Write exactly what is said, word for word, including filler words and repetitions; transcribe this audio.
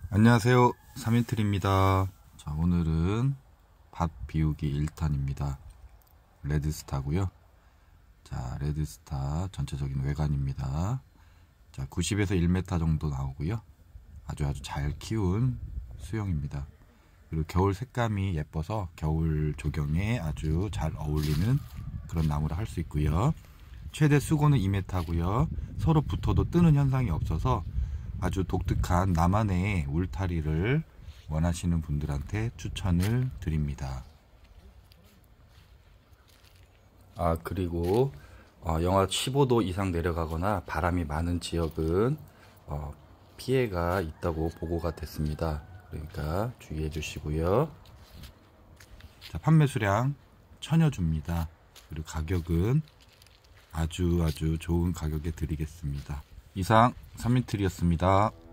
안녕하세요, 삼인틀입니다. 자, 오늘은 밭 비우기 일 탄입니다. 레드스타고요. 자, 레드스타 전체적인 외관입니다. 자, 구십에서 일 미터 정도 나오고요. 아주 아주 잘 키운 수영입니다. 그리고 겨울 색감이 예뻐서 겨울 조경에 아주 잘 어울리는 그런 나무라 할 수 있고요. 최대 수고는 이 미터고요. 서로 붙어도 뜨는 현상이 없어서 아주 독특한 나만의 울타리를 원하시는 분들한테 추천을 드립니다. 아, 그리고 어, 영하 십오 도 이상 내려가거나 바람이 많은 지역은 어, 피해가 있다고 보고가 됐습니다. 그러니까 주의해 주시고요. 자, 판매 수량 천여 주입니다. 그리고 가격은 아주 아주 좋은 가격에 드리겠습니다. 이상 삼인틀이었습니다.